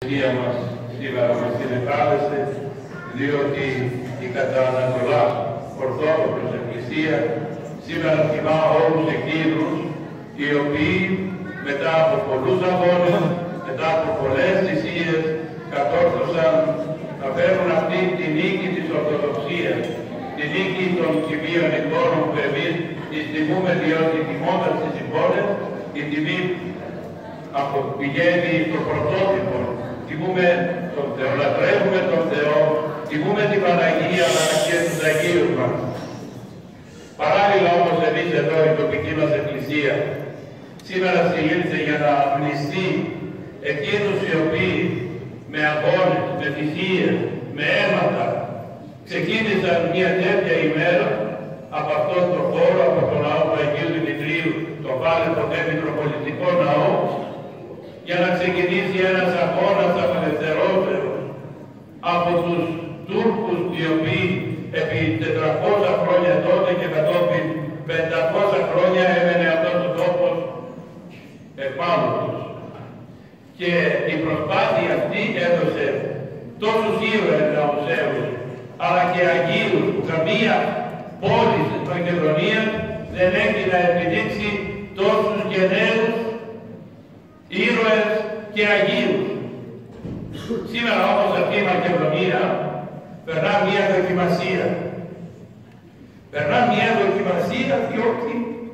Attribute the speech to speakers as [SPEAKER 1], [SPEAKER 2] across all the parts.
[SPEAKER 1] Εκκλησία μας σήμερα μας συνεχάλεσε, διότι η κατά Ανατολά Ορθόδοξος Εκκλησία σήμερα τιμά όλους εκείνους οι οποίοι μετά από πολλούς αγώνες, μετά από πολλές θυσίες κατόρθωσαν να φέρουν αυτή τη νίκη της Ορθοδοξίας, τη νίκη των τιμίων εικόνων που εμείς τιμούμε, διότι τιμώντας τις εικόνες η τιμή πηγαίνει στο πρωτότυπο. Τιμούμε τον Θεό, λατρεύουμε τον Θεό, τιμούμε την Παναγία αλλά και τους Αγίους μας. Παράλληλα όμως εμείς εδώ η τοπική μας Εκκλησία σήμερα συλλήψε για να μνηστεί εκείνους οι οποίοι με αγώνες, με θυσίες, με αίματα ξεκίνησαν μια τέτοια ημέρα από αυτόν τον χώρο, από τον ναό του Αγίου Δημητρίου, το πάλι ποτέ Μητροπολιτικό Ναό, για να ξεκινήσει ένας αγώνας απελευθερώσεως από τους Τούρκους οι οποίοι επί 400 χρόνια τότε και κατόπιν 500 χρόνια έμενε αυτός ο τόπος επάνω τους. Και η προσπάθεια αυτή έδωσε τόσους ήρωες ναοσαίους, αλλά και Αγίους που καμία πόλη της Μακεδονίας δεν έχει να επιδείξει τόσους γενναίους ήρωες και Αγίους. Σήμερα όμως αυτή η Μακεδονία περνά μια δοκιμασία. Περνά μια δοκιμασία διότι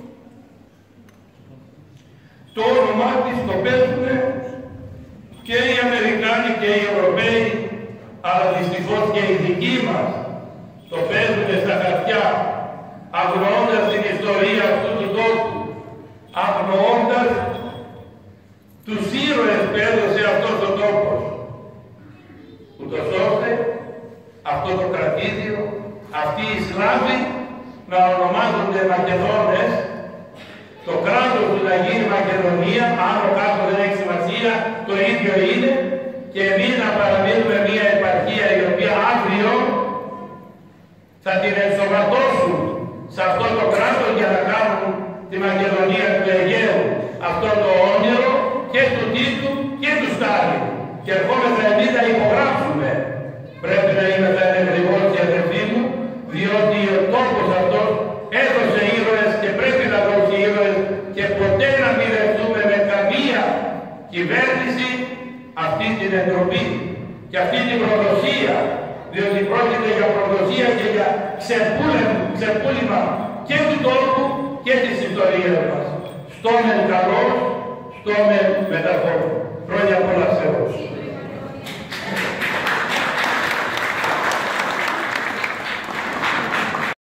[SPEAKER 1] το όνομά της το παίζουν και οι Αμερικάνοι και οι Ευρωπαίοι, αλλά δυστυχώς και οι δικοί μας το παίζουν στα χαρτιά, αγνοώντας την ιστορία αυτού του τόπου, αγνοώντας τους ήρωες που έδωσε αυτός ο τόπος, ούτως ώστε αυτό το κρατήδιο, αυτοί οι Σλάβοι να ονομάζονται Μακεδόνες, το κράτος του να γίνει Μακεδονία, άνω κάτω δεν έχει σημασία, το ίδιο είναι, και εμείς να παραμείνουμε μια επαρχία η οποία αύριο θα την ενσωματώσουν σε αυτό το κράτος για να κάνουν τη Μακεδονία του Αιγαίου, αυτό το όνειρο και του Τίτου και του Στάλιν. Και ερχόμεθα εμείς να υπογράψουμε. Πρέπει να είμαστε ανεγρηγόροι αδερφοί μου, διότι ο τόπος αυτός έδωσε ήρωες και πρέπει να δώσει ήρωες και ποτέ να μην δεχτούμε με καμία κυβέρνηση αυτή την εντροπή και αυτή την προδοσία, διότι πρόκειται για προδοσία και για ξεπούλημα και του τόπου και της ιστορίας μας. Στο μεν καλός, στο μεν μεταφόρο. Χρόνια πολλά σε όλους.